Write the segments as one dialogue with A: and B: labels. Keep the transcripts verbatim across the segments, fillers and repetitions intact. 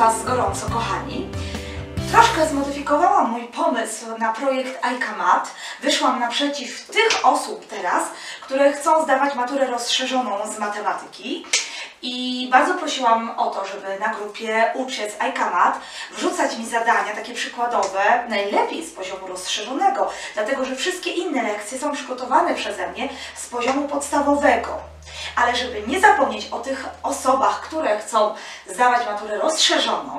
A: Was gorąco, kochani. Troszkę zmodyfikowałam mój pomysł na projekt iCamat. Wyszłam naprzeciw tych osób teraz, które chcą zdawać maturę rozszerzoną z matematyki. I bardzo prosiłam o to, żeby na grupie Uczec iCamat wrzucać mi zadania takie przykładowe, najlepiej z poziomu rozszerzonego, dlatego że wszystkie inne lekcje są przygotowane przeze mnie z poziomu podstawowego. Ale żeby nie zapomnieć o tych osobach, które chcą zdawać maturę rozszerzoną,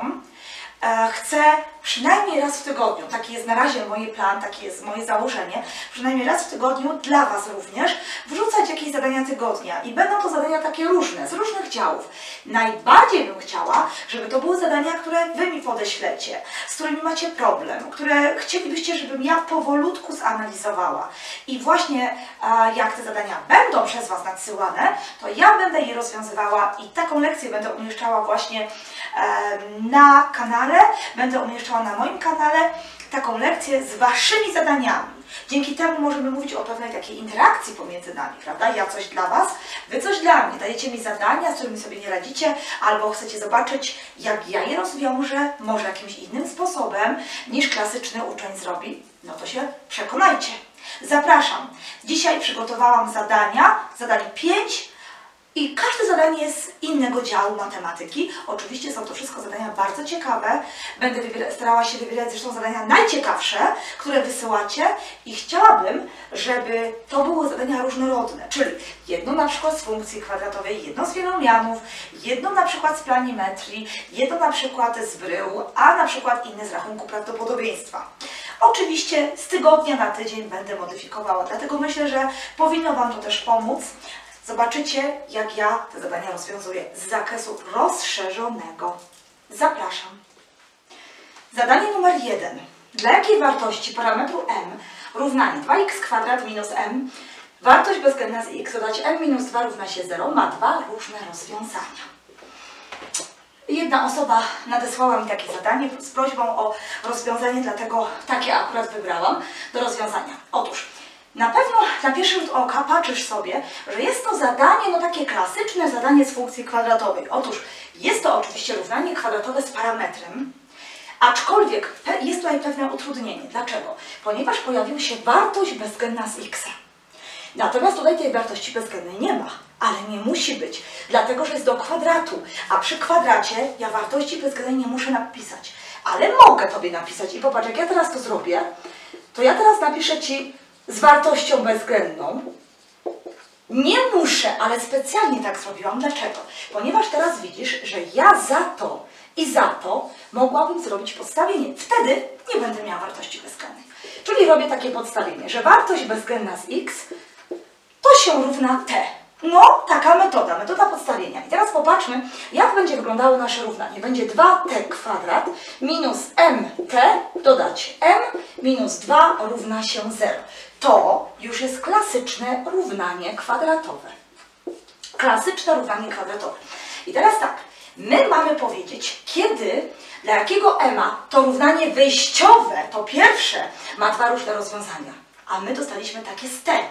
A: e, chcę przynajmniej raz w tygodniu, taki jest na razie mój plan, takie jest moje założenie, przynajmniej raz w tygodniu dla Was również wrzucać jakieś zadania tygodnia. I będą to zadania takie różne, z różnych działów. Najbardziej bym chciała, żeby to były zadania, które Wy mi podeślecie, z którymi macie problem, które chcielibyście, żebym ja powolutku zanalizowała. I właśnie a, jak te zadania będą przez Was nadsyłane, to ja będę je rozwiązywała i taką lekcję będę umieszczała właśnie e, na kanale, będę umieszczała na moim kanale taką lekcję z Waszymi zadaniami. Dzięki temu możemy mówić o pewnej takiej interakcji pomiędzy nami, prawda? Ja coś dla Was, Wy coś dla mnie. Dajecie mi zadania, z którymi sobie nie radzicie, albo chcecie zobaczyć, jak ja je rozwiążę, może jakimś innym sposobem, niż klasyczny uczeń zrobi. No to się przekonajcie. Zapraszam. Dzisiaj przygotowałam zadania, zadanie pięć. I każde zadanie jest z innego działu matematyki. Oczywiście są to wszystko zadania bardzo ciekawe. Będę starała się wybierać zresztą zadania najciekawsze, które wysyłacie i chciałabym, żeby to były zadania różnorodne, czyli jedno na przykład z funkcji kwadratowej, jedno z wielomianów, jedno na przykład z planimetrii, jedno na przykład z brył, a na przykład inne z rachunku prawdopodobieństwa. Oczywiście z tygodnia na tydzień będę modyfikowała, dlatego myślę, że powinno Wam to też pomóc. Zobaczycie, jak ja te zadania rozwiązuję z zakresu rozszerzonego. Zapraszam. Zadanie numer jeden. Dla jakiej wartości parametru m równanie dwa x kwadrat minus m, wartość bezwzględna z x dodać m minus dwa równa się zero, ma dwa różne rozwiązania. Jedna osoba nadesłała mi takie zadanie z prośbą o rozwiązanie, dlatego takie akurat wybrałam do rozwiązania. Otóż, na pewno na pierwszy rzut oka patrzysz sobie, że jest to zadanie, no takie klasyczne zadanie z funkcji kwadratowej. Otóż jest to oczywiście równanie kwadratowe z parametrem, aczkolwiek jest tutaj pewne utrudnienie. Dlaczego? Ponieważ pojawiła się wartość bezwzględna z x. Natomiast tutaj tej wartości bezwzględnej nie ma, ale nie musi być, dlatego że jest do kwadratu, a przy kwadracie ja wartości bezwzględnej nie muszę napisać, ale mogę Tobie napisać i popatrz, jak ja teraz to zrobię, to ja teraz napiszę Ci z wartością bezwzględną. Nie muszę, ale specjalnie tak zrobiłam. Dlaczego? Ponieważ teraz widzisz, że ja za to i za to mogłabym zrobić podstawienie. Wtedy nie będę miała wartości bezwzględnej. Czyli robię takie podstawienie, że wartość bezwzględna z x to się równa t. No, taka metoda, metoda podstawienia. I teraz popatrzmy, jak będzie wyglądało nasze równanie. Będzie dwa t kwadrat minus mt dodać m minus dwa równa się zero. To już jest klasyczne równanie kwadratowe. Klasyczne równanie kwadratowe. I teraz tak, my mamy powiedzieć, kiedy, dla jakiego m-a to równanie wyjściowe, to pierwsze, ma dwa różne rozwiązania. A my dostaliśmy takie z t.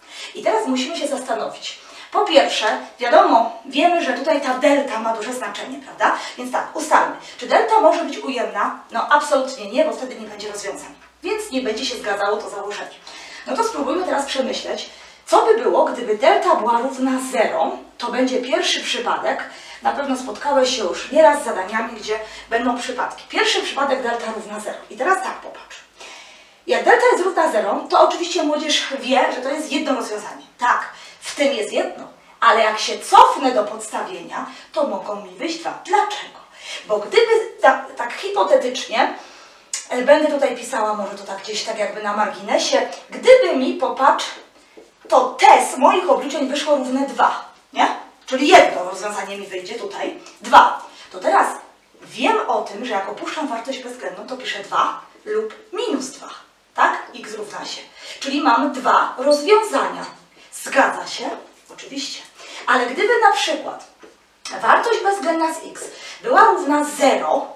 A: I teraz musimy się zastanowić. Po pierwsze, wiadomo, wiemy, że tutaj ta delta ma duże znaczenie, prawda? Więc tak, ustalmy. Czy delta może być ujemna? No absolutnie nie, bo wtedy nie będzie rozwiązań. Więc nie będzie się zgadzało to założenie. No to spróbujmy teraz przemyśleć, co by było, gdyby delta była równa zero. To będzie pierwszy przypadek. Na pewno spotkałeś się już nieraz z zadaniami, gdzie będą przypadki. Pierwszy przypadek delta równa zero. I teraz tak, popatrz. Jak delta jest równa zero, to oczywiście młodzież wie, że to jest jedno rozwiązanie. Tak, w tym jest jedno, ale jak się cofnę do podstawienia, to mogą mi wyjść dwa. Dlaczego? Bo gdyby tak, tak hipotetycznie, e, będę tutaj pisała, może to tak gdzieś tak jakby na marginesie, gdyby mi, popatrz, to t z moich obliczeń wyszło równe dwa, nie? Czyli jedno rozwiązanie mi wyjdzie tutaj, dwa. To teraz wiem o tym, że jak opuszczam wartość bezwzględną, to piszę dwa lub minus dwa. Tak? X równa się. Czyli mam dwa rozwiązania. Zgadza się? Oczywiście. Ale gdyby na przykład wartość bezwzględna z x była równa zero,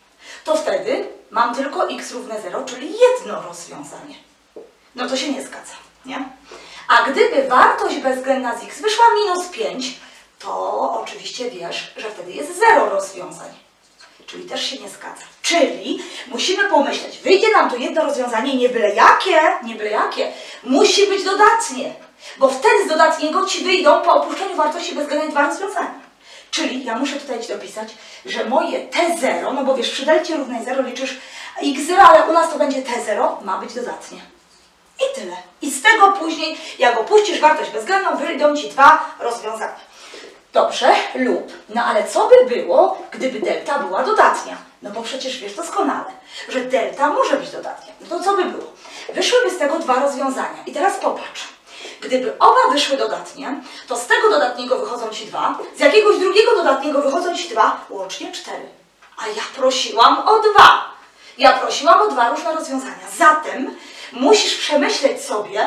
A: to wtedy mam tylko x równe zero, czyli jedno rozwiązanie. No to się nie zgadza, nie? A gdyby wartość bezwzględna z x wyszła minus pięć, to oczywiście wiesz, że wtedy jest zero rozwiązań. czyli też się nie zgadza. Czyli musimy pomyśleć, wyjdzie nam tu jedno rozwiązanie, nie byle jakie, nie byle jakie, musi być dodatnie, bo wtedy z dodatniego Ci wyjdą po opuszczeniu wartości bezwzględnej dwa rozwiązania. Czyli ja muszę tutaj Ci dopisać, że moje T zero, no bo wiesz, przy delcie równej zero liczysz x zero, ale u nas to będzie T zero, ma być dodatnie. I tyle. I z tego później, jak opuścisz wartość bezwzględną, wyjdą Ci dwa rozwiązania. Dobrze, lub, no ale co by było, gdyby delta była dodatnia? No bo przecież wiesz doskonale, że delta może być dodatnia. No to co by było? Wyszłyby z tego dwa rozwiązania. I teraz popatrz. Gdyby oba wyszły dodatnie, to z tego dodatniego wychodzą Ci dwa, z jakiegoś drugiego dodatniego wychodzą Ci dwa, łącznie cztery. A ja prosiłam o dwa. Ja prosiłam o dwa różne rozwiązania. Zatem musisz przemyśleć sobie,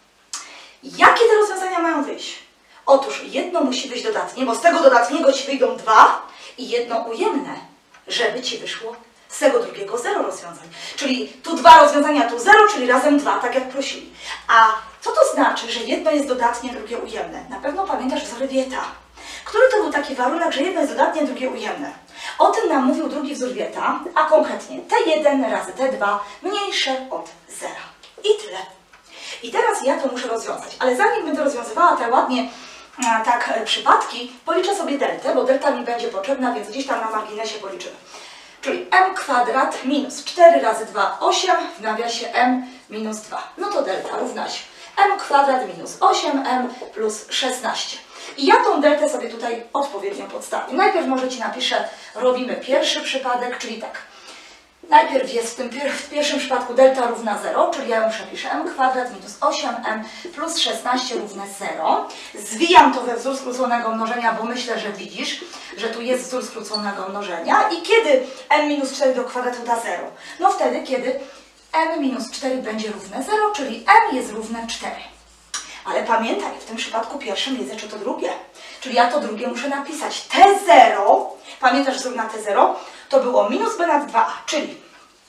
A: jakie te rozwiązania mają wyjść. Otóż jedno musi wyjść dodatnie, bo z tego dodatniego Ci wyjdą dwa i jedno ujemne, żeby Ci wyszło z tego drugiego zero rozwiązań. Czyli tu dwa rozwiązania, tu zero, czyli razem dwa, tak jak prosili. A co to znaczy, że jedno jest dodatnie, drugie ujemne? Na pewno pamiętasz wzór Wieta. Który to był taki warunek, że jedno jest dodatnie, drugie ujemne? O tym nam mówił drugi wzór Wieta, a konkretnie T jeden razy T dwa mniejsze od zera. I tyle. I teraz ja to muszę rozwiązać, ale zanim będę rozwiązywała te ładnie a, tak e, przypadki, policzę sobie deltę, bo delta mi będzie potrzebna, więc gdzieś tam na marginesie policzymy. Czyli m kwadrat minus cztery razy dwa, osiem, w nawiasie m minus dwa. No to delta równa się m kwadrat minus osiem m plus szesnaście. I ja tą deltę sobie tutaj odpowiednio podstawię. Najpierw może Ci napiszę, robimy pierwszy przypadek, czyli tak. Najpierw jest w tym pier w pierwszym przypadku delta równa zero, czyli ja ją przepiszę m kwadrat minus osiem m plus szesnaście równe zero. Zwijam to we wzór skróconego mnożenia, bo myślę, że widzisz, że tu jest wzór skróconego mnożenia. I kiedy m minus cztery do kwadratu da zero? No wtedy, kiedy m minus cztery będzie równe zero, czyli m jest równe cztery. Ale pamiętaj, w tym przypadku pierwszym wiedzę, czy to drugie. Czyli ja to drugie muszę napisać. T zero, pamiętasz wzór na T zero? To było minus b nad dwa a, czyli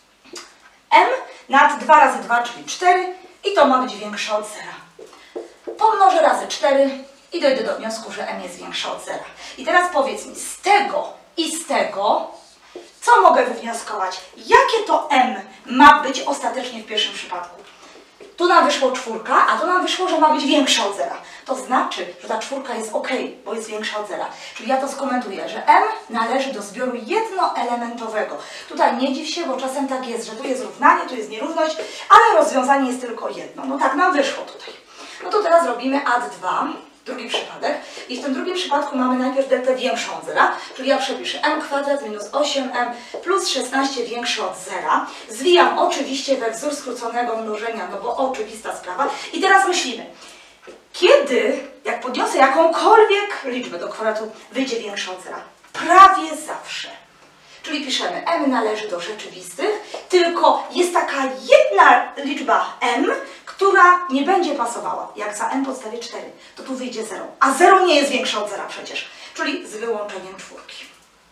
A: m nad dwa razy dwa, czyli cztery i to ma być większe od zera. Pomnożę razy cztery i dojdę do wniosku, że m jest większe od zera. I teraz powiedz mi, z tego i z tego, co mogę wywnioskować? Jakie to m ma być ostatecznie w pierwszym przypadku? Tu nam wyszło czwórka, a tu nam wyszło, że ma być większa od zera. To znaczy, że ta czwórka jest ok, bo jest większa od zera. Czyli ja to skomentuję, że m należy do zbioru jednoelementowego. Tutaj nie dziw się, bo czasem tak jest, że tu jest równanie, tu jest nierówność, ale rozwiązanie jest tylko jedno. No tak nam wyszło tutaj. No to teraz robimy A D dwa, drugi przypadek. I w tym drugim przypadku mamy najpierw deltę większą od zera, czyli ja przepiszę m kwadrat minus osiem m plus szesnaście większe od zera. Zwijam oczywiście we wzór skróconego mnożenia, no bo oczywista sprawa. I teraz myślimy, kiedy, jak podniosę jakąkolwiek liczbę do kwadratu, wyjdzie większa od zera? Prawie zawsze. Czyli piszemy, m należy do rzeczywistych, tylko jest taka jedna liczba m, która nie będzie pasowała. Jak za m podstawię cztery, to tu wyjdzie zero. A zero nie jest większe od zera przecież, czyli z wyłączeniem czwórki.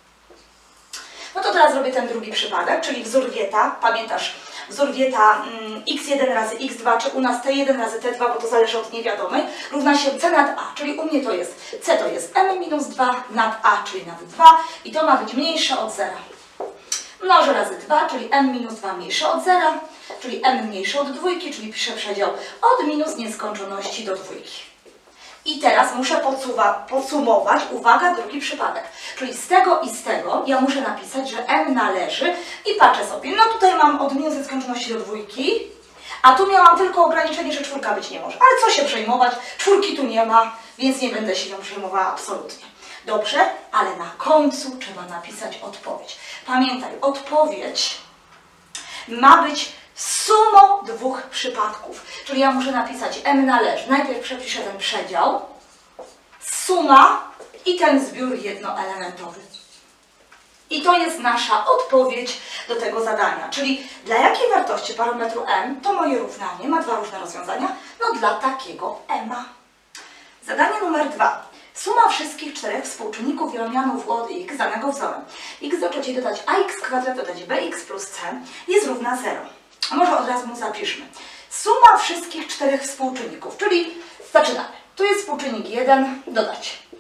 A: No to teraz robię ten drugi przypadek, czyli wzór Wieta. Pamiętasz, wzór Wieta mm, x jeden razy x dwa, czy u nas t jeden razy t dwa, bo to zależy od niewiadomej, równa się c nad a, czyli u mnie to jest c to jest m minus dwa nad a, czyli nad dwa i to ma być mniejsze od zera. Mnożę razy dwa, czyli m minus dwa mniejsze od zera, czyli m mniejsze od dwójki, czyli piszę przedział od minus nieskończoności do dwójki. I teraz muszę podsuwa, podsumować, uwaga, drugi przypadek. Czyli z tego i z tego ja muszę napisać, że m należy i patrzę sobie, no tutaj mam od minus nieskończoności do dwójki, a tu miałam tylko ograniczenie, że czwórka być nie może. Ale co się przejmować, czwórki tu nie ma, więc nie będę się nią przejmowała absolutnie. Dobrze, ale na końcu trzeba napisać odpowiedź. Pamiętaj, odpowiedź ma być sumą dwóch przypadków. Czyli ja muszę napisać m należy. Najpierw przepiszę ten przedział, suma i ten zbiór jednoelementowy. I to jest nasza odpowiedź do tego zadania. Czyli dla jakiej wartości parametru m to moje równanie ma dwa różne rozwiązania? No dla takiego m. Zadanie numer dwa. Suma wszystkich czterech współczynników wielomianów od x danego wzorem. X do trzeciej dodać ax kwadrat dodać bx plus c jest równa zero. A może od razu mu zapiszmy. Suma wszystkich czterech współczynników, czyli zaczynamy. Tu jest współczynnik jeden, dodać.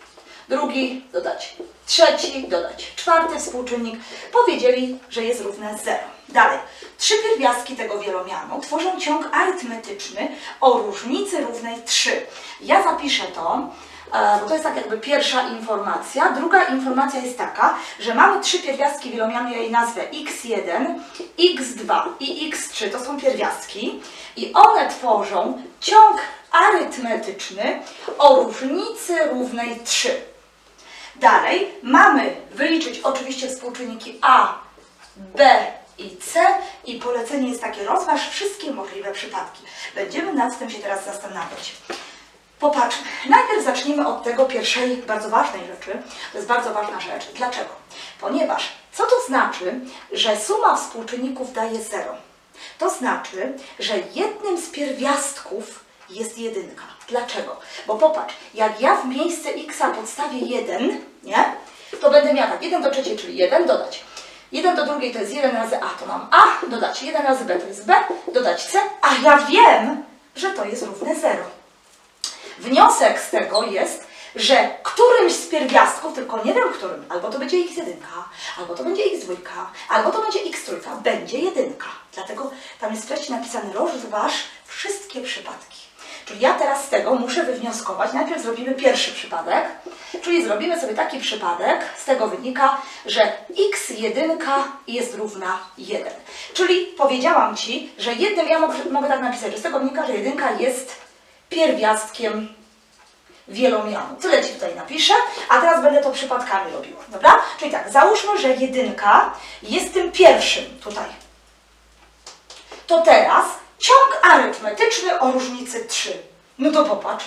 A: drugi, dodać trzeci, dodać czwarty współczynnik. Powiedzieli, że jest równe zero. Dalej, trzy pierwiastki tego wielomianu tworzą ciąg arytmetyczny o różnicy równej trzy. Ja zapiszę to, bo to jest tak jakby pierwsza informacja. Druga informacja jest taka, że mamy trzy pierwiastki wielomianu, ja jej nazwę x jeden, x dwa i x trzy, to są pierwiastki i one tworzą ciąg arytmetyczny o różnicy równej trzy. Dalej mamy wyliczyć oczywiście współczynniki a, b i c i polecenie jest takie: rozważ wszystkie możliwe przypadki. Będziemy nad tym się teraz zastanawiać. Popatrzmy. Najpierw zacznijmy od tego pierwszej, bardzo ważnej rzeczy. To jest bardzo ważna rzecz. Dlaczego? Ponieważ co to znaczy, że suma współczynników daje zero? To znaczy, że jednym z pierwiastków jest jedynka. Dlaczego? Bo popatrz, jak ja w miejsce x podstawię jeden, nie? To będę miała tak, jeden do trzeciej, czyli jeden, dodać jeden do drugiej to jest jeden razy a, to mam a, dodać jeden razy b to jest b, dodać c, a ja wiem, że to jest równe zero. Wniosek z tego jest, że którymś z pierwiastków, tylko nie wiem którym, albo to będzie x jeden, albo to będzie x dwa, albo to będzie x trzy, będzie jedynka. Dlatego tam jest w treści napisane: rozważ wszystkie przypadki. Czyli ja teraz z tego muszę wywnioskować, najpierw zrobimy pierwszy przypadek, czyli zrobimy sobie taki przypadek, z tego wynika, że x jeden jest równa jeden. Czyli powiedziałam Ci, że jednym, ja mogę, mogę tak napisać, że z tego wynika, że jedynka jest pierwiastkiem wielomianu. Tyle Ci tutaj napiszę, a teraz będę to przypadkami robiła, dobra? Czyli tak, załóżmy, że jedynka jest tym pierwszym tutaj. To teraz ciąg arytmetyczny o różnicy trzy. No to popatrz.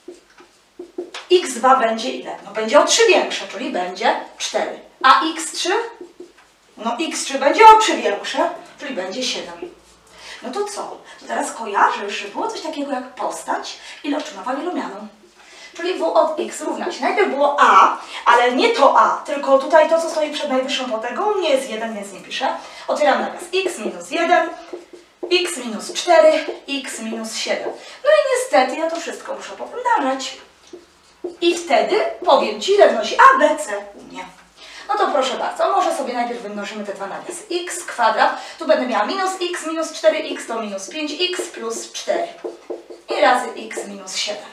A: x dwa będzie ile? No będzie o trzy większe, czyli będzie cztery. A x trzy? No x trzy będzie o trzy większe, czyli będzie siedem. No to co? To teraz kojarzysz, że było coś takiego jak postać iloczynowa wielomianu. Czyli w od x równa się. Najpierw było a, ale nie to a, tylko tutaj to, co stoi przed najwyższą potęgą, nie jest jeden, więc nie piszę. Otwieram nawias. X minus jeden, x minus cztery, x minus siedem. No i niestety ja to wszystko muszę pomnażać. I wtedy powiem Ci, ile wnosi a, b, c u mnie. No to proszę bardzo, może sobie najpierw wymnożymy te dwa nawiasy. X kwadrat, tu będę miała minus x minus cztery x to minus pięć x plus cztery. I razy x minus siedem.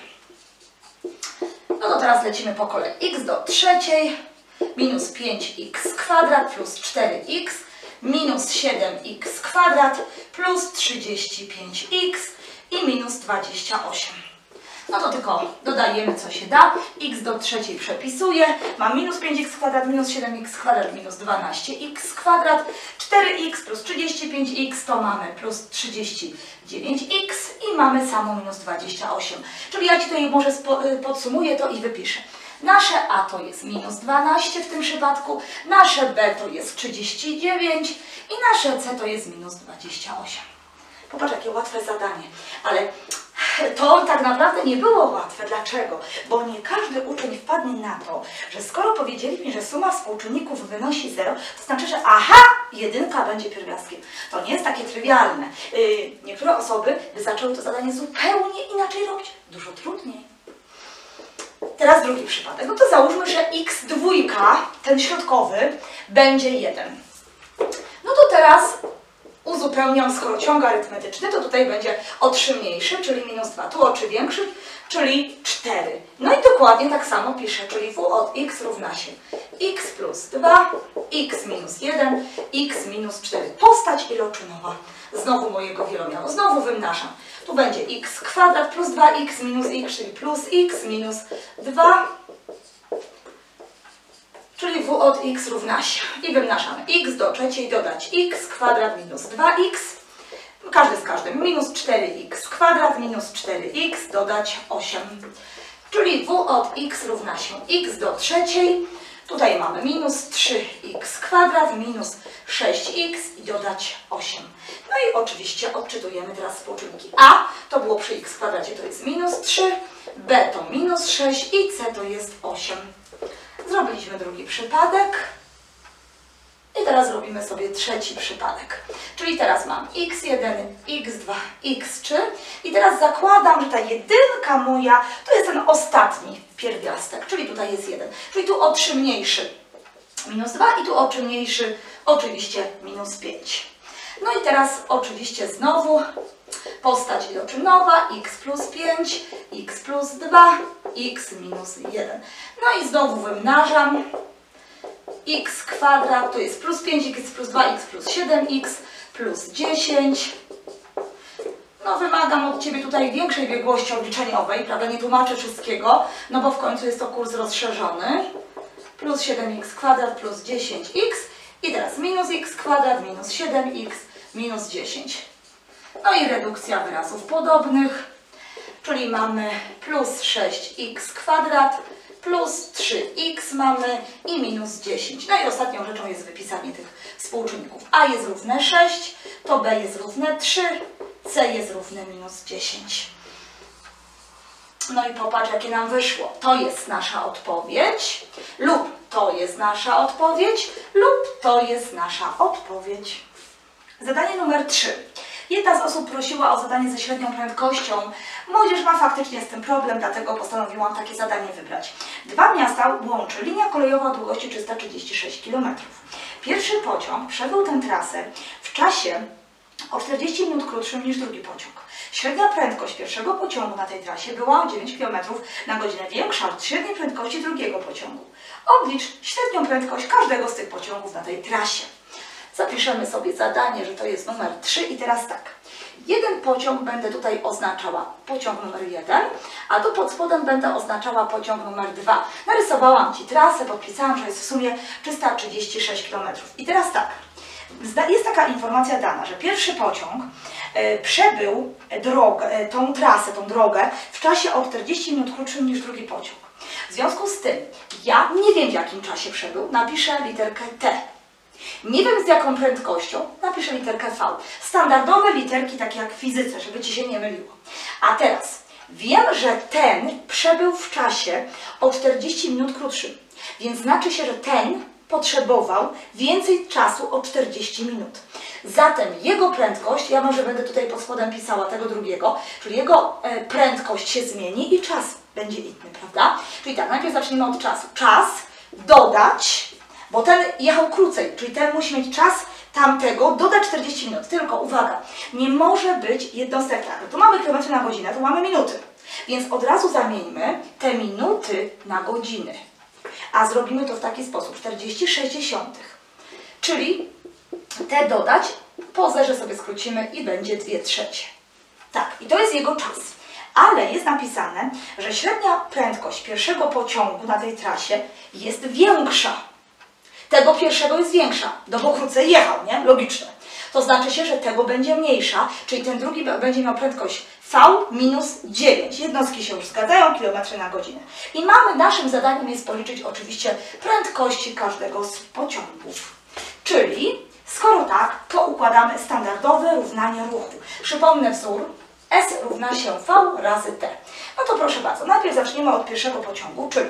A: No to teraz lecimy po kolei. X do trzeciej minus pięć x kwadrat plus cztery x minus siedem x kwadrat plus trzydzieści pięć x i minus dwadzieścia osiem. No to tylko dodajemy, co się da. X do trzeciej przepisuję. Mam minus pięć x kwadrat minus siedem x kwadrat minus dwanaście x kwadrat. cztery x plus trzydzieści pięć x to mamy plus trzydzieści dziewięć x i mamy samo minus dwadzieścia osiem. Czyli ja Ci tutaj może podsumuję to i wypiszę. Nasze a to jest minus dwanaście w tym przypadku, nasze b to jest trzydzieści dziewięć i nasze c to jest minus dwadzieścia osiem. Popatrz, jakie łatwe zadanie, ale to tak naprawdę nie było łatwe. Dlaczego? Bo nie każdy uczeń wpadnie na to, że skoro powiedzieli mi, że suma współczynników wynosi zero, to znaczy, że aha, jedynka będzie pierwiastkiem. To nie jest takie trywialne. Yy, niektóre osoby by zaczęły to zadanie zupełnie inaczej robić, dużo trudniej. Teraz drugi przypadek. No to załóżmy, że x dwa, ten środkowy, będzie jeden. No to teraz uzupełniam, skoro ciąg arytmetyczny, to tutaj będzie o trzy mniejszy, czyli minus dwa, tu o trzy większy, czyli cztery. No i dokładnie tak samo piszę, czyli w od x równa się x plus dwa, x minus jeden, x minus cztery. Postać iloczynowa znowu mojego wielomianu. Znowu wymnażam. Tu będzie x kwadrat plus dwa x minus x, czyli plus x minus dwa, czyli w od x równa się. I wymnażamy x do trzeciej, dodać x kwadrat minus dwa x, każdy z każdym, minus cztery x kwadrat minus cztery x, dodać osiem. Czyli w od x równa się x do trzeciej, tutaj mamy minus trzy x kwadrat minus sześć x i dodać osiem. No i oczywiście odczytujemy teraz współczynniki. A to było przy x kwadracie, to jest minus trzy, b to minus sześć i c to jest osiem. Zrobiliśmy drugi przypadek. I teraz robimy sobie trzeci przypadek. Czyli teraz mam iks jeden, iks dwa, iks trzy i teraz zakładam, że ta jedynka moja to jest ten ostatni pierwiastek, czyli tutaj jest jeden. Czyli tu o trzy mniejszy minus dwa i tu o trzy mniejszy oczywiście minus pięć. No i teraz oczywiście znowu postać iloczynowa, x plus pięć, x plus dwa, x minus jeden. No i znowu wymnażam. X kwadrat to jest plus pięć, x plus dwa, x plus siedem, x plus dziesięć. No wymagam od Ciebie tutaj większej biegłości obliczeniowej, prawda, nie tłumaczę wszystkiego, no bo w końcu jest to kurs rozszerzony. Plus siedem x kwadrat plus dziesięć x i teraz minus x kwadrat minus siedem x minus dziesięć. No i redukcja wyrazów podobnych, czyli mamy plus sześć x kwadrat plus trzy x mamy i minus dziesięć. No i ostatnią rzeczą jest wypisanie tych współczynników. A jest równe sześć, to b jest równe trzy, c jest równe minus dziesięć. No i popatrz, jakie nam wyszło. To jest nasza odpowiedź lub to jest nasza odpowiedź lub to jest nasza odpowiedź. Zadanie numer trzy. Jedna z osób prosiła o zadanie ze średnią prędkością. Młodzież ma faktycznie z tym problem, dlatego postanowiłam takie zadanie wybrać. Dwa miasta łączy linia kolejowa o długości trzysta trzydzieści sześć kilometrów. Pierwszy pociąg przebył tę trasę w czasie o czterdzieści minut krótszym niż drugi pociąg. Średnia prędkość pierwszego pociągu na tej trasie była o dziewięć kilometrów na godzinę większa od średniej prędkości drugiego pociągu. Oblicz średnią prędkość każdego z tych pociągów na tej trasie. Zapiszemy sobie zadanie, że to jest numer trzy i teraz tak. Jeden pociąg będę tutaj oznaczała pociąg numer jeden, a tu pod spodem będę oznaczała pociąg numer dwa. Narysowałam Ci trasę, podpisałam, że jest w sumie trzysta trzydzieści sześć kilometrów. I teraz tak. Jest taka informacja dana, że pierwszy pociąg e, przebył drogę, e, tą trasę, tą drogę w czasie o czterdzieści minut krótszym niż drugi pociąg. W związku z tym, ja nie wiem w jakim czasie przebył, napiszę literkę T. Nie wiem z jaką prędkością, napiszę literkę V. Standardowe literki, takie jak w fizyce, żeby Ci się nie myliło. A teraz wiem, że ten przebył w czasie o czterdzieści minut krótszym, więc znaczy się, że ten potrzebował więcej czasu o czterdzieści minut. Zatem jego prędkość, ja może będę tutaj pod spodem pisała tego drugiego, czyli jego e, prędkość się zmieni i czas będzie inny, prawda? Czyli tak, najpierw zacznijmy od czasu. Czas dodać, bo ten jechał krócej, czyli ten musi mieć czas tamtego, dodać czterdzieści minut. Tylko uwaga, nie może być jednostek tak. Tu mamy kilometry na godzinę, tu mamy minuty. Więc od razu zamieńmy te minuty na godziny. A zrobimy to w taki sposób, czterdzieści sześć. Czyli te dodać, po zerze sobie skrócimy i będzie dwie trzecie. Tak, i to jest jego czas. Ale jest napisane, że średnia prędkość pierwszego pociągu na tej trasie jest większa. Tego pierwszego jest większa, no bo krócej jechał, nie? Logiczne. To znaczy się, że tego będzie mniejsza, czyli ten drugi będzie miał prędkość V minus dziewięć. Jednostki się już zgadzają, kilometry na godzinę. I mamy, naszym zadaniem jest policzyć oczywiście prędkości każdego z pociągów. Czyli, skoro tak, to układamy standardowe równanie ruchu. Przypomnę wzór. S równa się V razy T. No to proszę bardzo, najpierw zaczniemy od pierwszego pociągu, czyli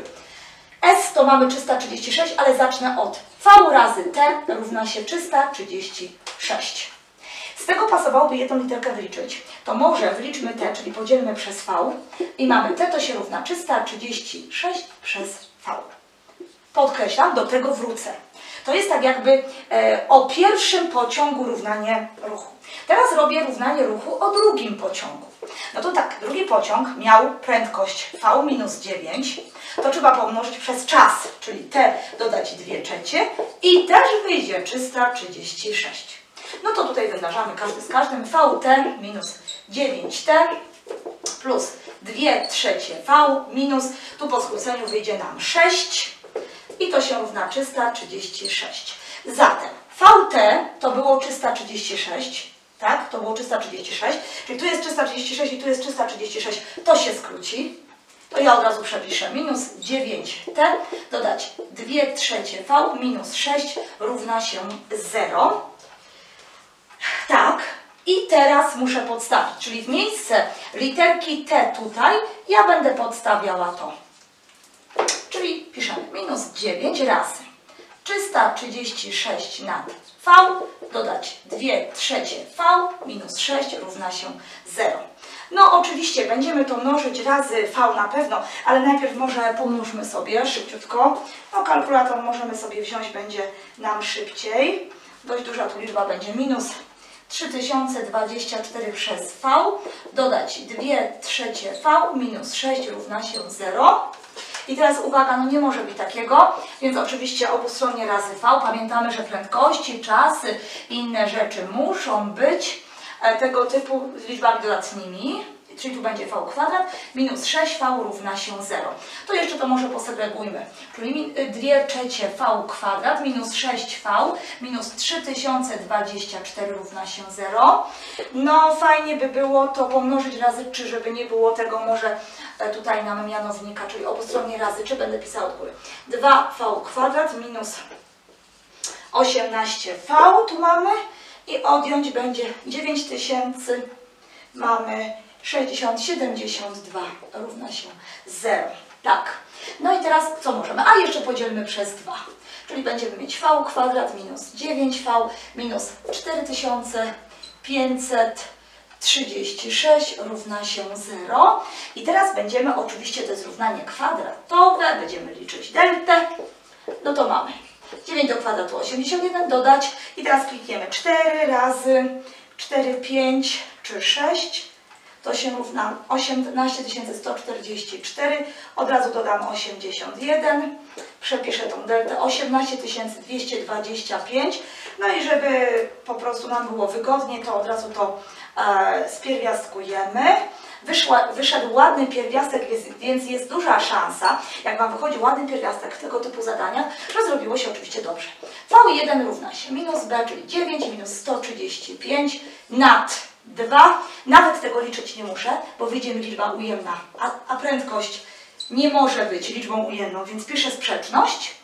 A: S to mamy trzysta trzydzieści sześć, ale zacznę od V razy T równa się trzysta trzydzieści sześć. Z tego pasowałoby jedną literkę wyliczyć. To może wyliczmy T, czyli podzielmy przez V i mamy T to się równa trzysta trzydzieści sześć przez V. Podkreślam, do tego wrócę. To jest tak jakby e, o pierwszym pociągu równanie ruchu. Teraz robię równanie ruchu o drugim pociągu. No to tak, drugi pociąg miał prędkość V minus dziewięć, to trzeba pomnożyć przez czas, czyli T dodać dwie trzecie i też wyjdzie trzysta trzydzieści sześć. No to tutaj wymnażamy każdy z każdym, V T minus dziewięć T plus dwie trzecie V minus, tu po skróceniu wyjdzie nam sześć i to się równa trzysta trzydzieści sześć. Zatem V T to było trzysta trzydzieści sześć, tak? To było trzysta trzydzieści sześć, czyli tu jest trzysta trzydzieści sześć i tu jest trzysta trzydzieści sześć, to się skróci. To ja od razu przepiszę minus dziewięć T, dodać dwie trzecie V minus sześć równa się zero. Tak, i teraz muszę podstawić, czyli w miejsce literki T tutaj ja będę podstawiała to. Czyli piszemy minus dziewięć razy trzysta trzydzieści sześć nad V, dodać dwie trzecie V minus sześć równa się zero. No oczywiście będziemy to mnożyć razy V na pewno, ale najpierw może pomnóżmy sobie szybciutko. No kalkulator możemy sobie wziąć, będzie nam szybciej. Dość duża tu liczba będzie minus trzy tysiące dwadzieścia cztery przez V, dodać dwie trzecie V minus sześć równa się zero. I teraz uwaga, no nie może być takiego, więc oczywiście obustronnie razy V. Pamiętamy, że prędkości, czasy i inne rzeczy muszą być tego typu z liczbami dodatnimi, czyli tu będzie V kwadrat, minus sześć V równa się zero. To jeszcze to może posegregujmy, czyli dwie trzecie V kwadrat minus sześć V minus trzy tysiące dwadzieścia cztery równa się zero. No fajnie by było to pomnożyć razy trzy, żeby nie było tego może tutaj nam mianownika, czyli obustronnie razy trzy, będę pisała od góry. dwa V kwadrat minus osiemnaście V tu mamy i odjąć będzie dziewięć tysięcy, mamy sześćdziesiąt siedemdziesiąt dwa równa się zero. Tak. No i teraz co możemy? A jeszcze podzielmy przez dwa. Czyli będziemy mieć V kwadrat minus dziewięć V minus cztery tysiące pięćset trzydzieści sześć równa się zero. I teraz będziemy, oczywiście to jest równanie kwadratowe, będziemy liczyć deltę. No to mamy dziewięć do kwadratu osiemdziesiąt jeden, dodać i teraz klikniemy cztery razy cztery, pięć czy sześć. To się równa osiemnaście tysięcy sto czterdzieści cztery, od razu dodam osiemdziesiąt jeden, przepiszę tą deltę osiemnaście tysięcy dwieście dwadzieścia pięć, no i żeby po prostu nam było wygodnie, to od razu to e, spierwiastkujemy. Wyszła, wyszedł ładny pierwiastek, więc jest duża szansa, jak Wam wychodzi ładny pierwiastek w tego typu zadaniach, że zrobiło się oczywiście dobrze. V jeden równa się minus B, czyli dziewięć minus sto trzydzieści pięć nad dwa. Nawet tego liczyć nie muszę, bo wyjdzie mi liczba ujemna, a, a prędkość nie może być liczbą ujemną, więc piszę sprzeczność.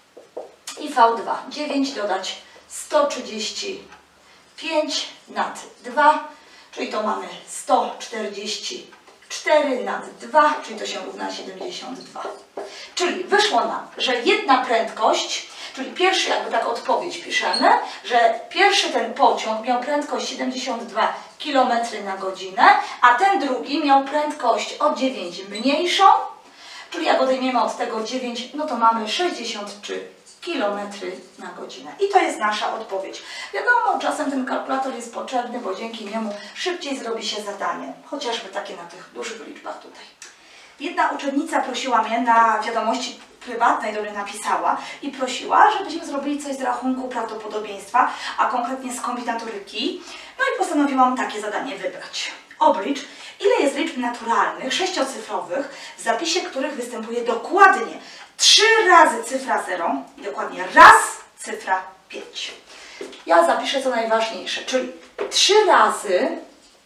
A: I V dwa, dziewięć dodać sto trzydzieści pięć nad dwa, czyli to mamy sto czterdzieści cztery nad dwa, czyli to się równa siedemdziesiąt dwa. Czyli wyszło nam, że jedna prędkość, czyli pierwszy jakby tak odpowiedź piszemy, że pierwszy ten pociąg miał prędkość siedemdziesiąt dwa kilometry na godzinę, a ten drugi miał prędkość o dziewięć mniejszą, czyli jak odejmiemy od tego dziewięć, no to mamy sześćdziesiąt trzy kilometry na godzinę. I to jest nasza odpowiedź. Wiadomo, czasem ten kalkulator jest potrzebny, bo dzięki niemu szybciej zrobi się zadanie. Chociażby takie na tych dużych liczbach tutaj. Jedna uczennica prosiła mnie na wiadomości prywatnej, do mnie napisała i prosiła, żebyśmy zrobili coś z rachunku prawdopodobieństwa, a konkretnie z kombinatoryki. No i postanowiłam takie zadanie wybrać. Oblicz, ile jest liczb naturalnych, sześciocyfrowych, w zapisie których występuje dokładnie trzy razy cyfra zero i dokładnie raz cyfra pięć. Ja zapiszę co najważniejsze, czyli trzy razy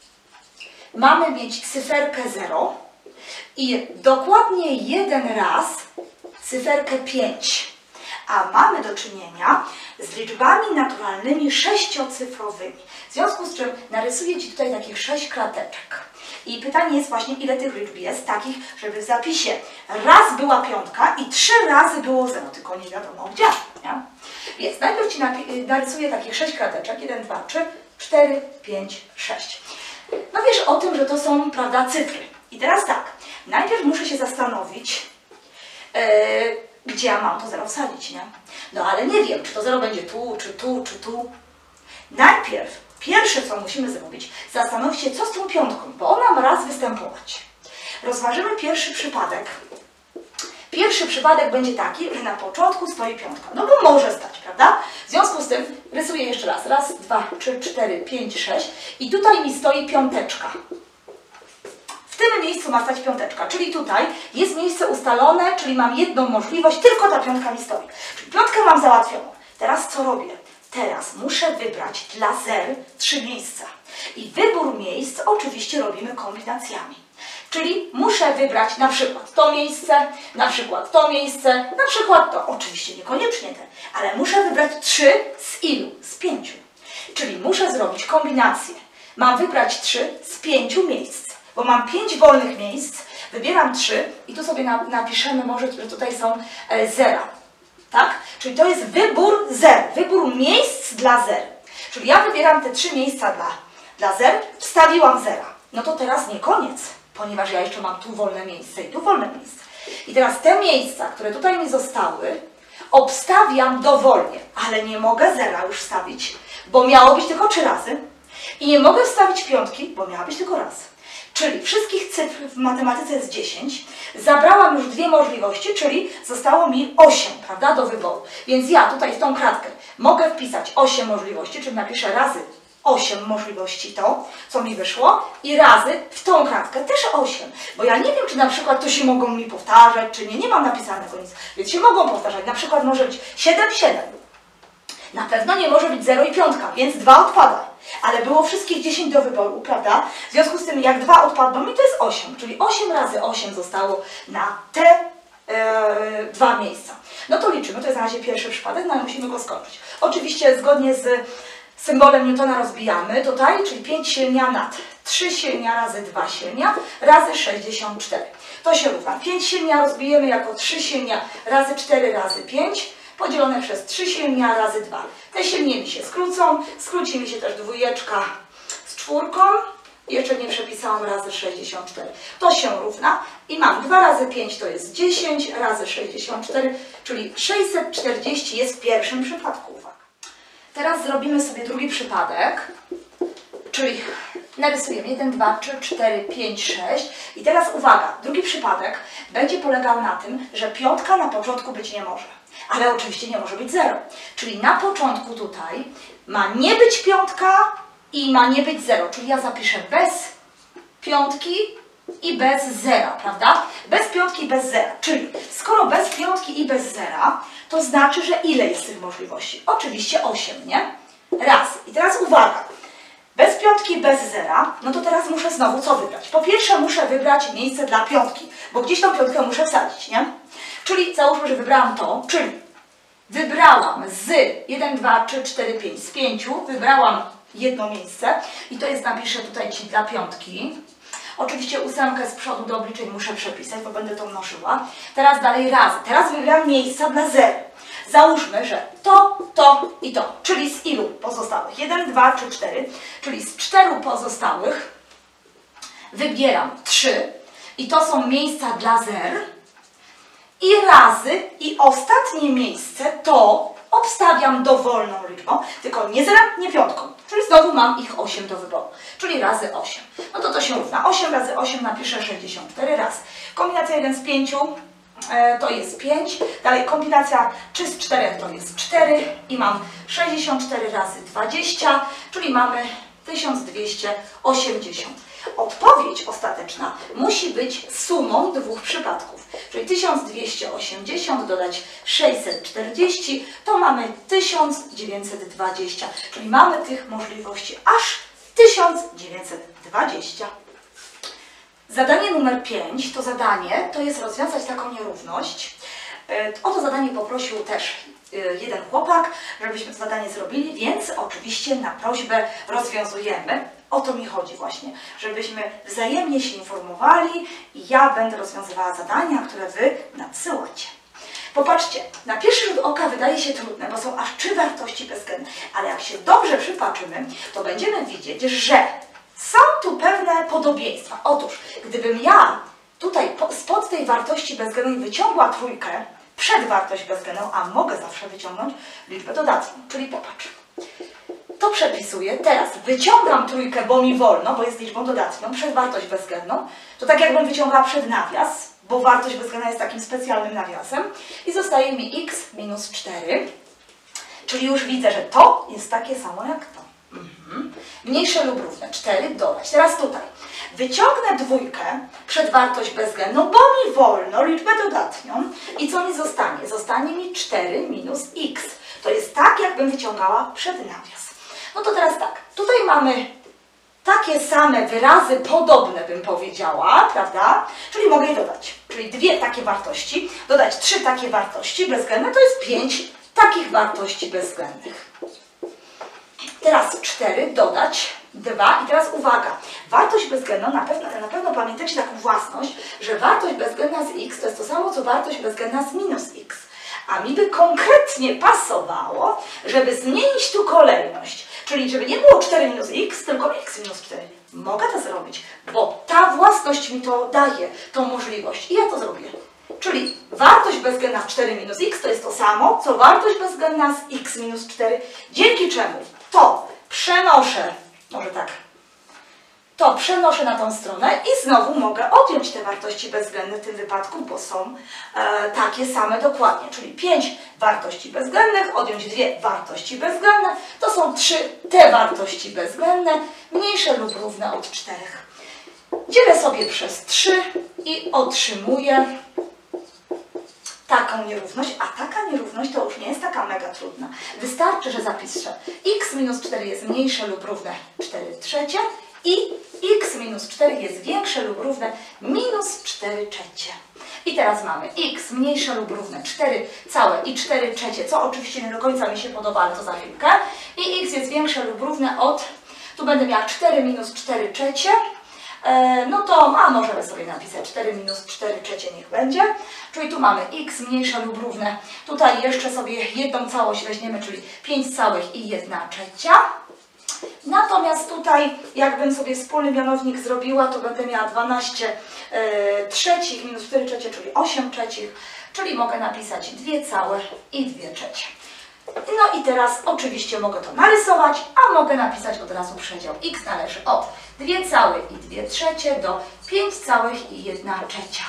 A: mamy mieć cyferkę zero i dokładnie jeden raz cyferkę pięć. A mamy do czynienia z liczbami naturalnymi sześciocyfrowymi. W związku z czym narysuję Ci tutaj takich sześć krateczek. I pytanie jest właśnie, ile tych liczb jest takich, żeby w zapisie raz była piątka i trzy razy było zero, tylko nie wiadomo gdzie. Nie? Więc najpierw Ci narysuję takich sześć krateczek. jeden, dwa, trzy, cztery, pięć, sześć. No wiesz o tym, że to są, prawda, cyfry. I teraz tak, najpierw muszę się zastanowić, yy, gdzie ja mam to zero wsadzić, nie? No ale nie wiem, czy to zero będzie tu, czy tu, czy tu. Najpierw, pierwsze co musimy zrobić, zastanowić się, co z tą piątką, bo ona ma raz występować. Rozważymy pierwszy przypadek. Pierwszy przypadek będzie taki, że na początku stoi piątka. No bo może stać, prawda? W związku z tym rysuję jeszcze raz. Raz, dwa, trzy, cztery, pięć, sześć. I tutaj mi stoi piąteczka. W tym miejscu ma stać piąteczka, czyli tutaj jest miejsce ustalone, czyli mam jedną możliwość, tylko ta piątka mi stoi. Czyli piątkę mam załatwioną. Teraz co robię? Teraz muszę wybrać dla zer trzy miejsca. I wybór miejsc oczywiście robimy kombinacjami. Czyli muszę wybrać na przykład to miejsce, na przykład to miejsce, na przykład to, oczywiście niekoniecznie te, ale muszę wybrać trzy z ilu? Z pięciu. Czyli muszę zrobić kombinację. Mam wybrać trzy z pięciu miejsc, bo mam pięć wolnych miejsc, wybieram trzy i tu sobie napiszemy może, że tutaj są e, zera. tak? Czyli to jest wybór zer, wybór miejsc dla zer. Czyli ja wybieram te trzy miejsca dla, dla zer, wstawiłam zera. No to teraz nie koniec, ponieważ ja jeszcze mam tu wolne miejsce i tu wolne miejsce. I teraz te miejsca, które tutaj mi zostały, obstawiam dowolnie, ale nie mogę zera już wstawić, bo miało być tylko trzy razy. I nie mogę wstawić piątki, bo miała być tylko raz. Czyli wszystkich cyfr w matematyce jest dziesięć. Zabrałam już dwie możliwości, czyli zostało mi osiem, prawda, do wyboru. Więc ja tutaj w tą kratkę mogę wpisać osiem możliwości, czyli napiszę razy osiem możliwości to, co mi wyszło, i razy w tą kratkę też osiem. Bo ja nie wiem, czy na przykład to się mogą mi powtarzać, czy nie. Nie mam napisanego nic, więc się mogą powtarzać. Na przykład może być siedem, siedem. Na pewno nie może być zero i piątka, więc dwa odpada. Ale było wszystkich dziesięć do wyboru, prawda? W związku z tym, jak dwa odpadną mi, to jest osiem. Czyli osiem razy osiem zostało na te e, dwa miejsca. No to liczymy, to jest na razie pierwszy przypadek, no ale musimy go skończyć. Oczywiście zgodnie z symbolem Newtona rozbijamy tutaj, czyli pięć silnia nad trzy silnia razy dwa silnia razy sześćdziesiąt cztery. To się równa. pięć silnia rozbijemy jako trzy silnia razy cztery razy pięć. Podzielone przez trzy silnia razy dwa. Te silnie mi się skrócą, skróci mi się też dwójeczka z czwórką. Jeszcze nie przepisałam razy sześćdziesiąt cztery. To się równa i mam dwa razy pięć to jest dziesięć, razy sześćdziesiąt cztery, czyli sześćset czterdzieści jest w pierwszym przypadku. Uwaga. Teraz zrobimy sobie drugi przypadek, czyli narysujemy jeden, dwa, trzy, cztery, pięć, sześć i teraz uwaga, drugi przypadek będzie polegał na tym, że piątka na początku być nie może. Ale oczywiście nie może być zero. Czyli na początku tutaj ma nie być piątka i ma nie być zero. Czyli ja zapiszę bez piątki i bez zera, prawda? Bez piątki i bez zera. Czyli skoro bez piątki i bez zera, to znaczy, że ile jest tych możliwości? Oczywiście osiem, nie? Raz. I teraz uwaga. Bez piątki i bez zera, no to teraz muszę znowu co wybrać? Po pierwsze muszę wybrać miejsce dla piątki, bo gdzieś tą piątkę muszę wsadzić, nie? Czyli załóżmy, że wybrałam to, czyli wybrałam z jeden, dwa, trzy, cztery, pięć, z pięciu, wybrałam jedno miejsce i to jest, napiszę tutaj Ci dla piątki. Oczywiście ósemkę z przodu do obliczeń muszę przepisać, bo będę to mnożyła. Teraz dalej razy. Teraz wybieram miejsca dla zer. Załóżmy, że to, to i to, czyli z ilu pozostałych? jeden, dwa, trzy, cztery, czyli z czteru pozostałych wybieram trzy i to są miejsca dla zer. I razy i ostatnie miejsce to obstawiam dowolną liczbą, tylko nie zerem, nie piątką. Czyli znowu mam ich osiem do wyboru, czyli razy osiem. No to to się równa. osiem razy osiem napiszę sześćdziesiąt cztery razy. Kombinacja jeden z pięciu e, to jest pięć. Dalej kombinacja trzy z czterech to jest cztery i mam sześćdziesiąt cztery razy dwadzieścia, czyli mamy tysiąc dwieście osiemdziesiąt. Odpowiedź ostateczna musi być sumą dwóch przypadków, czyli tysiąc dwieście osiemdziesiąt dodać sześćset czterdzieści, to mamy tysiąc dziewięćset dwadzieścia, czyli mamy tych możliwości aż tysiąc dziewięćset dwadzieścia. Zadanie numer pięć, to zadanie, to jest rozwiązać taką nierówność. O to zadanie poprosił też jeden chłopak, żebyśmy to zadanie zrobili, więc oczywiście na prośbę rozwiązujemy. O to mi chodzi właśnie, żebyśmy wzajemnie się informowali i ja będę rozwiązywała zadania, które Wy nadsyłacie. Popatrzcie, na pierwszy rzut oka wydaje się trudne, bo są aż trzy wartości bezwzględne, ale jak się dobrze przypatrzymy, to będziemy widzieć, że są tu pewne podobieństwa. Otóż, gdybym ja tutaj spod tej wartości bezwzględnej wyciągła trójkę przed wartość bezwzględną, a mogę zawsze wyciągnąć liczbę dodatnią, czyli popatrz. To przepisuję, teraz wyciągam trójkę, bo mi wolno, bo jest liczbą dodatnią, przed wartość bezwzględną. To tak jakbym wyciągała przed nawias, bo wartość bezwzględna jest takim specjalnym nawiasem. I zostaje mi x minus cztery, czyli już widzę, że to jest takie samo jak to. Mhm. Mniejsze lub równe, cztery dodać. Teraz tutaj wyciągnę dwójkę przed wartość bezwzględną, bo mi wolno, liczbę dodatnią. I co mi zostanie? Zostanie mi cztery minus x. To jest tak, jakbym wyciągała przed nawias. No to teraz tak, tutaj mamy takie same wyrazy, podobne bym powiedziała, prawda? Czyli mogę je dodać. Czyli dwie takie wartości, dodać trzy takie wartości bezwzględne, to jest pięć takich wartości bezwzględnych. Teraz cztery dodać dwa i teraz uwaga, wartość bezwzględną, na pewno, na pewno pamiętacie taką własność, że wartość bezwzględna z x to jest to samo, co wartość bezwzględna z minus x. A mi by konkretnie pasowało, żeby zmienić tu kolejność. Czyli żeby nie było cztery minus x, tylko x minus cztery. Mogę to zrobić, bo ta własność mi to daje, tą możliwość. I ja to zrobię. Czyli wartość bezwzględna z cztery minus x to jest to samo, co wartość bezwzględna z x minus cztery. Dzięki czemu to przenoszę, może tak, to przenoszę na tą stronę i znowu mogę odjąć te wartości bezwzględne w tym wypadku, bo są e, takie same dokładnie. Czyli pięć wartości bezwzględnych, odjąć dwie wartości bezwzględne, to są trzy te wartości bezwzględne, mniejsze lub równe od czterech. Dzielę sobie przez trzy i otrzymuję taką nierówność, a taka nierówność to już nie jest taka mega trudna. Wystarczy, że zapiszę x minus cztery jest mniejsze lub równe cztery trzecie i x minus cztery jest większe lub równe minus cztery trzecie. I teraz mamy x mniejsze lub równe cztery całe i cztery trzecie, co oczywiście nie do końca mi się podoba, ale to za chwilkę. I x jest większe lub równe od, tu będę miała cztery minus cztery trzecie. No to, a możemy sobie napisać cztery minus cztery trzecie niech będzie. Czyli tu mamy x mniejsze lub równe. Tutaj jeszcze sobie jedną całość weźmiemy, czyli pięć całych i jedna trzecia. Natomiast tutaj, jakbym sobie wspólny mianownik zrobiła, to będę miała dwanaście trzecich minus cztery trzecie, czyli osiem trzecich. Czyli mogę napisać dwie całe i dwie trzecie. No i teraz oczywiście mogę to narysować, a mogę napisać od razu przedział. X należy od dwie całe i dwie trzecie do pięć całych i jedna trzecia.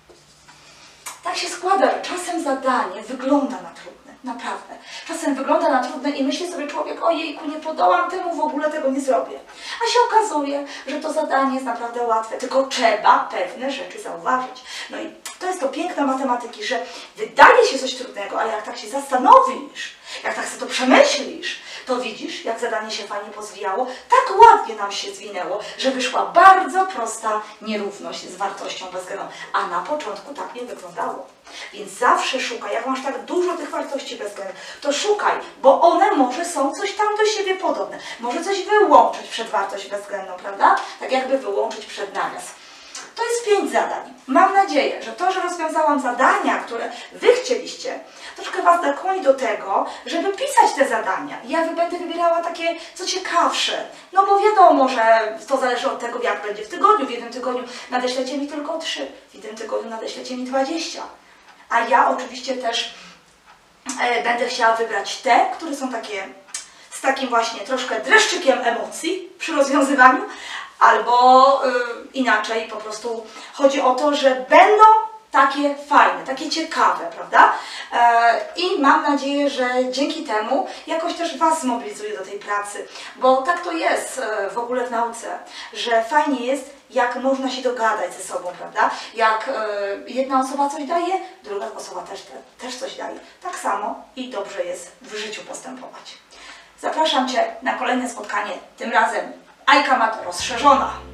A: Tak się składa, że czasem zadanie wygląda na trudne, naprawdę. Czasem wygląda na trudne i myśli sobie człowiek, ojejku, nie podołam temu, w ogóle tego nie zrobię. A się okazuje, że to zadanie jest naprawdę łatwe, tylko trzeba pewne rzeczy zauważyć. No i to jest to piękne matematyki, że wydaje się coś trudnego, ale jak tak się zastanowisz, jak tak sobie to przemyślisz, to widzisz, jak zadanie się fajnie pozwijało, tak ładnie nam się zwinęło, że wyszła bardzo prosta nierówność z wartością bezwzględną. A na początku tak nie wyglądało. Więc zawsze szukaj, jak masz tak dużo tych wartości bezwzględnych, to szukaj, bo one może są coś tam do siebie podobne. Może coś wyłączyć przed wartość bezwzględną, prawda? Tak jakby wyłączyć przed nawias. To jest pięć zadań. Mam nadzieję, że to, że rozwiązałam zadania, które Wy chcieliście, troszkę Was nakłoni do tego, żeby pisać te zadania. Ja będę wybierała takie, co ciekawsze. No bo wiadomo, że to zależy od tego, jak będzie w tygodniu. W jednym tygodniu nadeślecie mi tylko trzy, w innym tygodniu nadeślecie mi dwadzieścia. A ja oczywiście też e, będę chciała wybrać te, które są takie z takim właśnie troszkę dreszczykiem emocji przy rozwiązywaniu, albo y, inaczej, po prostu chodzi o to, że będą takie fajne, takie ciekawe, prawda? E, I mam nadzieję, że dzięki temu jakoś też Was zmobilizuję do tej pracy, bo tak to jest e, w ogóle w nauce, że fajnie jest, jak można się dogadać ze sobą, prawda? Jak e, jedna osoba coś daje, druga osoba też, te, też coś daje. Tak samo i dobrze jest w życiu postępować. Zapraszam Cię na kolejne spotkanie, tym razem iCamat rozszerzona.